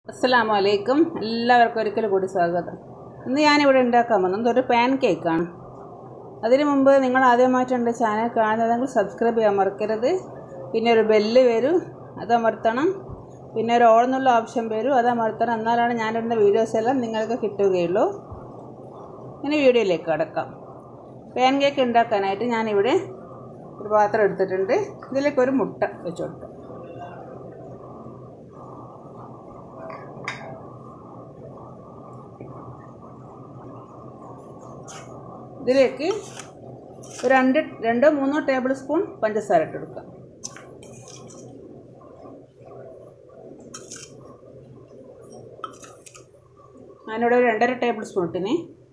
അസ്സലാമു അലൈക്കും. എല്ലാവർക്കും ഒരിക്കൽ കൂടി സ്വാഗതം. ഇന്ന് ഞാനിവിടെ ഉണ്ടാക്കാൻ പോകുന്നത് ഒരു പാൻ കേക്കാണ്. അതിനു മുമ്പ് നിങ്ങൾ ആദ്യമായിട്ട് എൻ്റെ ചാനൽ കാണുന്നതെങ്കിൽ സബ്സ്ക്രൈബ് ചെയ്യാൻ മറക്കരുത്. പിന്നെ ഒരു ബെല്ല് വരും, അതമർത്തണം. പിന്നെ ഒരു ഓൾ എന്നുള്ള ഓപ്ഷൻ വരും, അതമർത്തണം. എന്നാലാണ് ഞാനിടുന്ന വീഡിയോസ് എല്ലാം നിങ്ങൾക്ക് കിട്ടുകയുള്ളൂ. ഇനി വീഡിയോയിലേക്ക് കടക്കാം. പാൻ കേക്ക് ഉണ്ടാക്കാനായിട്ട് ഞാനിവിടെ ഒരു പാത്രം എടുത്തിട്ടുണ്ട്. ഇതിലേക്ക് ഒരു മുട്ട വെച്ച് കൊടുക്കാം. ഇതിലേക്ക് ഒരു രണ്ടോ മൂന്നോ ടേബിൾ സ്പൂൺ പഞ്ചസാര ഇട്ടെടുക്കാം. ഞാനിവിടെ ഒരു 2.5 ടേബിൾ സ്പൂൺ ഇട്ടിന്.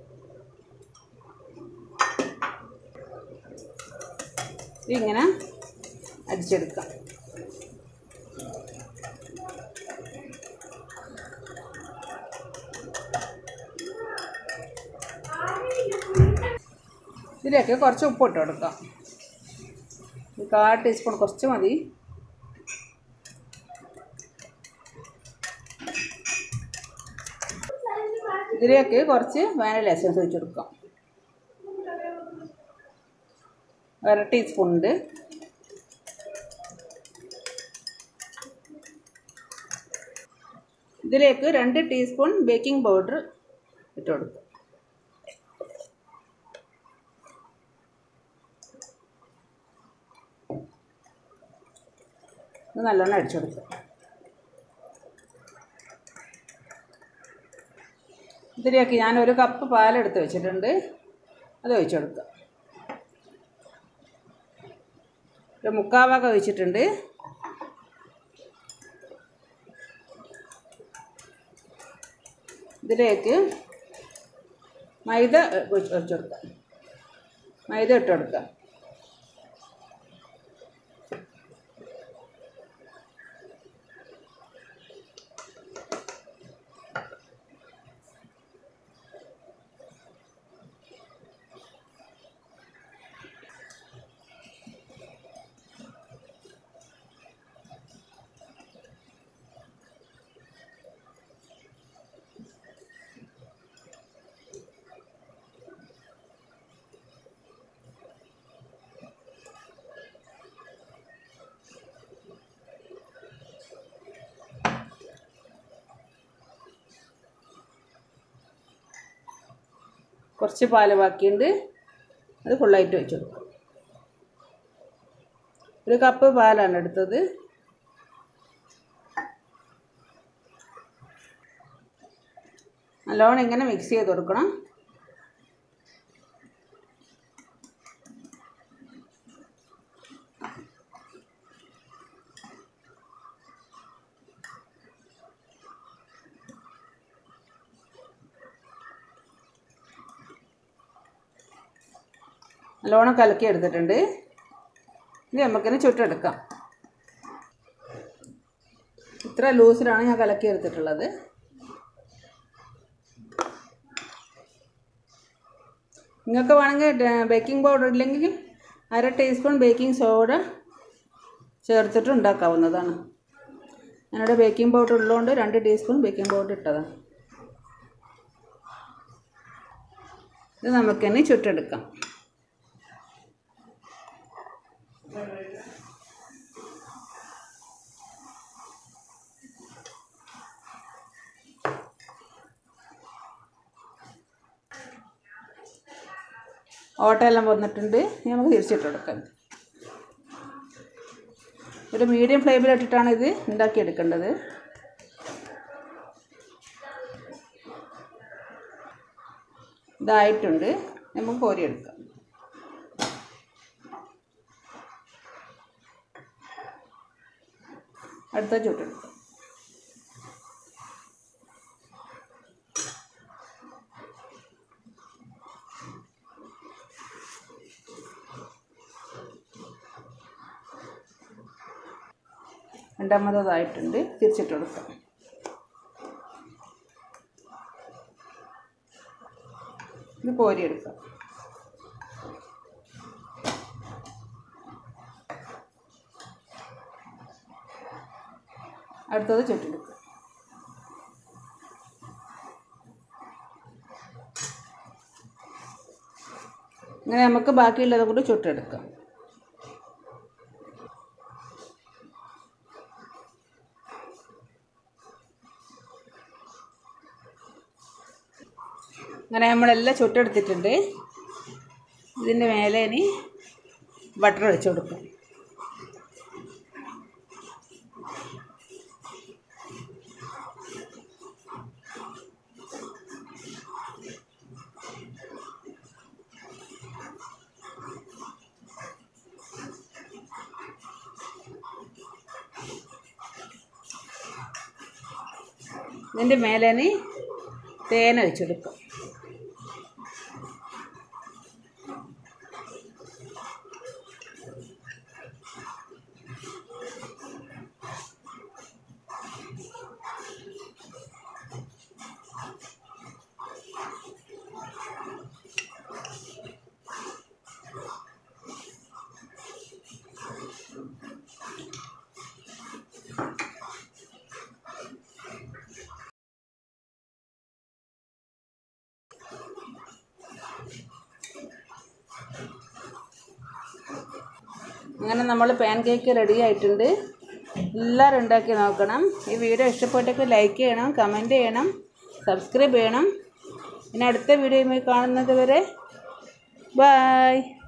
ഇതിങ്ങനെ അടിച്ചെടുക്കാം. ഇതിലേക്ക് കുറച്ച് ഉപ്പിട്ട് കൊടുക്കാം. 1/4 ടീസ്പൂൺ കുറച്ച് മതി. ഇതിലേക്ക് കുറച്ച് വാനില എസൻസ് ഒഴിച്ച് കൊടുക്കാം. 1/2 ടീസ്പൂൺ ഉണ്ട്. ഇതിലേക്ക് 2 ടീസ്പൂൺ ബേക്കിംഗ് പൗഡർ ഇട്ട് കൊടുക്കാം. ഇത് നല്ലോണം അടിച്ചു കൊടുക്കുക. ഇതിലേക്ക് ഞാൻ 1 കപ്പ് പാലെടുത്ത് വെച്ചിട്ടുണ്ട്, അത് ഒഴിച്ചു കൊടുക്കുക. ഒരു 3/4 ഭാഗം ഒഴിച്ചിട്ടുണ്ട്. ഇതിലേക്ക് മൈദ ഒഴിച്ചു കൊടുക്കുക. മൈദ ഇട്ട് കൊടുക്കുക. കുറച്ച് പാല് ബാക്കിയുണ്ട്, അത് ഫുള്ളായിട്ട് വെച്ച് കൊടുക്കും. 1 കപ്പ് പാലാണ് എടുത്തത്. നല്ലോണം ഇങ്ങനെ മിക്സ് ചെയ്ത് കൊടുക്കണം. നല്ലോണം കലക്കി എടുത്തിട്ടുണ്ട്. ഇത് നമുക്കിന് ചുട്ടെടുക്കാം. ഇത്ര ലൂസിലാണ് ഞാൻ കലക്കി എടുത്തിട്ടുള്ളത്. നിങ്ങൾക്ക് വേണമെങ്കിൽ ബേക്കിംഗ് പൗഡർ ഇല്ലെങ്കിൽ 1/2 ടീസ്പൂൺ ബേക്കിംഗ് സോഡ ചേർത്തിട്ട് ഉണ്ടാക്കാവുന്നതാണ്. ഞാനിവിടെ ബേക്കിംഗ് പൗഡർ ഉള്ളതുകൊണ്ട് 2 ടീസ്പൂൺ ബേക്കിംഗ് പൗഡർ ഇട്ടതാണ്. ഇത് നമുക്കിനി ചുട്ടെടുക്കാം. ഓട്ടയെല്ലാം വന്നിട്ടുണ്ട്. നമുക്ക് തിരിച്ചിട്ട് കൊടുക്കാം. ഒരു മീഡിയം ഫ്ലെയിമിലിട്ടിട്ടാണ് ഇത് ഉണ്ടാക്കിയെടുക്കേണ്ടത്. ഇതായിട്ടുണ്ട്, നമുക്ക് കോരിയെടുക്കാം. അടുത്ത ചുട്ടെടുക്കാം. രണ്ടാമതായിട്ടുണ്ട്, തിരിച്ചിട്ട് കൊടുക്കാം. ഇത് കോരിയെടുക്കാം. അടുത്തത് ചുട്ടെടുക്കുക. അങ്ങനെ നമുക്ക് ബാക്കിയുള്ളത് കൂടി ചുട്ടെടുക്കാം. അങ്ങനെ നമ്മളെല്ലാം ചുട്ടെടുത്തിട്ടുണ്ട്. ഇതിൻ്റെ മേലെ ഇനി ബട്ടർ ഒഴിച്ച് കൊടുക്കും. ഇതിൻ്റെ മേലെ ഇനി തേൻ ഒഴിച്ചെടുക്കും. അങ്ങനെ നമ്മൾ പാൻ കേക്ക് റെഡി ആയിട്ടുണ്ട്. എല്ലാവരും ഉണ്ടാക്കി നോക്കണം. ഈ വീഡിയോ ഇഷ്ടപ്പെട്ടെങ്കിൽ ലൈക്ക് ചെയ്യണം, കമൻറ്റ് ചെയ്യണം, സബ്സ്ക്രൈബ് ചെയ്യണം. ഇനി അടുത്ത വീഡിയോയുമായി കാണുന്നത് വരെ ബൈ.